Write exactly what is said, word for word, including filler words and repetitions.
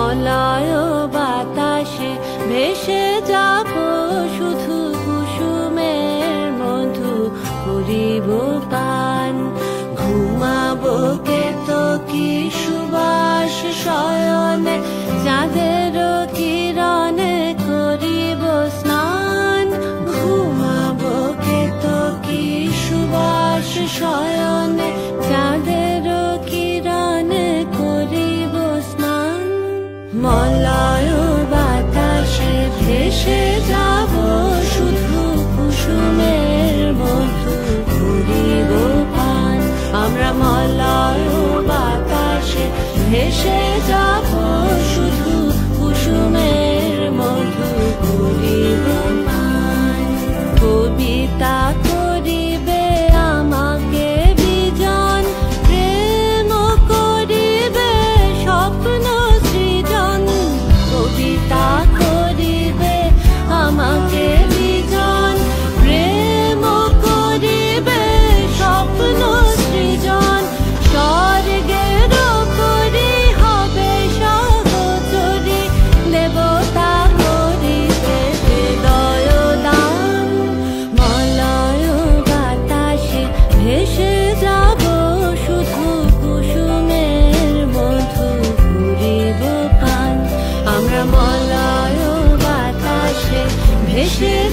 মলয় বাতাসে ভেসে যাব শুধু কুসুমের মধু করিব পান। ঘুমাবো কেতকী সুবাস শয়নে চাঁদের কিরণে করিব স্নান। ঘুমাবো কেতকী সুবাস শয়নে চাঁদের কিরণে করিব স্নান। মলয় বাতাসে ভেসে যাব শুধু কুসুমের মধু করিব পান। আমরা মলয় বাতাসে ভেসে যাব শুধু কুসুমের মধু করিব পান। কবিতা করিবে আমাকে বিজন, প্রেম করিবে স্বপ্ন সৃজন। কবিতা করিবে আমাকে বিজন, প্রেম করিবে স্বপ্ন সৃজন। স্বর্গের করি হবে সহচরী, দেবতা করিবে হৃদয় দান। মলয় বাতাসে ভেসে যাব শুধু কুসুমের মধু করিব পান। আমরা মলয় বাতাসে ভেসে